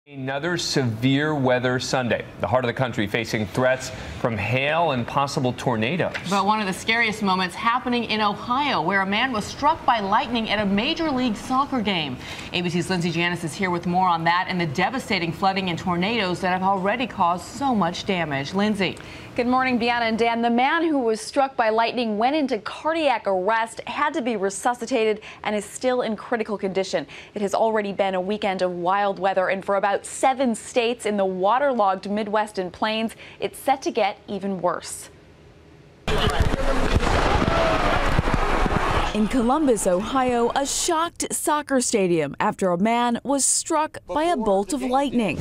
Another severe weather Sunday. The heart of the country facing threats from hail and possible tornadoes. But one of the scariest moments happening in Ohio, where a man was struck by lightning at a Major League Soccer game. ABC's Lindsay Janis is here with more on that and the devastating flooding and tornadoes that have already caused so much damage. Lindsay. Good morning, Bianna and Dan. The man who was struck by lightning went into cardiac arrest, had to be resuscitated, and is still in critical condition. It has already been a weekend of wild weather, and for about 7 states in the waterlogged Midwest and Plains, it's set to get even worse. In Columbus, Ohio, a shocked soccer stadium after a man was struck by a bolt of lightning.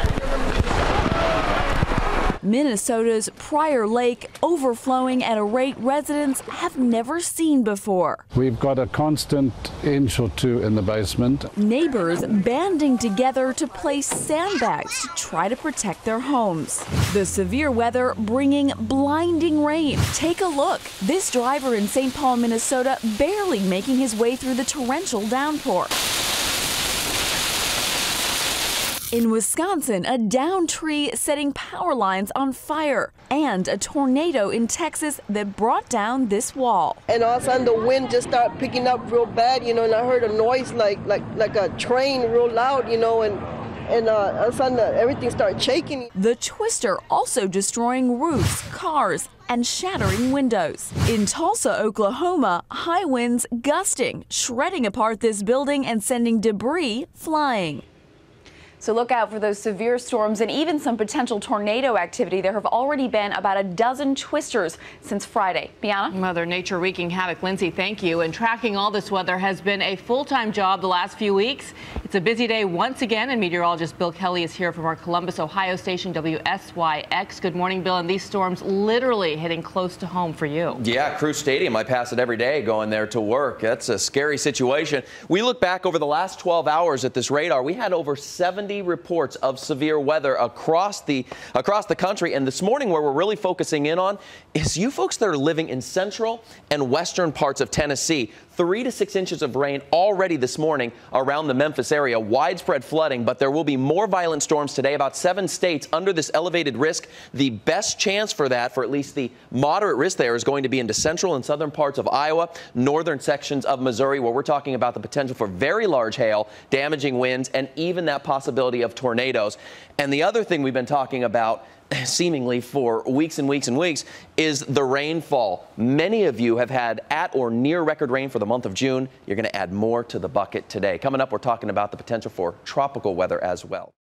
Minnesota's Prior Lake overflowing at a rate residents have never seen before. We've got a constant inch or two in the basement. Neighbors banding together to place sandbags to try to protect their homes. The severe weather bringing blinding rain. Take a look. This driver in St. Paul, Minnesota, barely making his way through the torrential downpour. In Wisconsin, a downed tree setting power lines on fire, and a tornado in Texas that brought down this wall. And all of a sudden the wind just started picking up real bad, and I heard a noise like a train real loud, and all of a sudden everything started shaking. The twister also destroying roofs, cars, and shattering windows. In Tulsa, Oklahoma, high winds gusting, shredding apart this building and sending debris flying. So look out for those severe storms and even some potential tornado activity. There have already been about a dozen twisters since Friday. Bianna? Mother Nature wreaking havoc. Lindsay, thank you. And tracking all this weather has been a full-time job the last few weeks. It's a busy day once again, and meteorologist Bill Kelly is here from our Columbus, Ohio station, WSYX. Good morning, Bill. And these storms literally hitting close to home for you. Yeah, Crew Stadium. I pass it every day going there to work. That's a scary situation. We look back over the last 12 hours at this radar. We had over 70 reports of severe weather across the country, and this morning where we're really focusing in on is you folks that are living in central and western parts of Tennessee. 3 to 6 inches of rain already this morning around the Memphis area. Widespread flooding, but there will be more violent storms today. About 7 states under this elevated risk. The best chance for that, for at least the moderate risk there, is going to be into central and southern parts of Iowa, northern sections of Missouri, where we're talking about the potential for very large hail, damaging winds, and even that possibility of tornadoes. And the other thing we've been talking about seemingly for weeks and weeks and weeks is the rainfall. Many of you have had at or near record rain for the month of June. You're going to add more to the bucket today. Coming up, we're talking about the potential for tropical weather as well.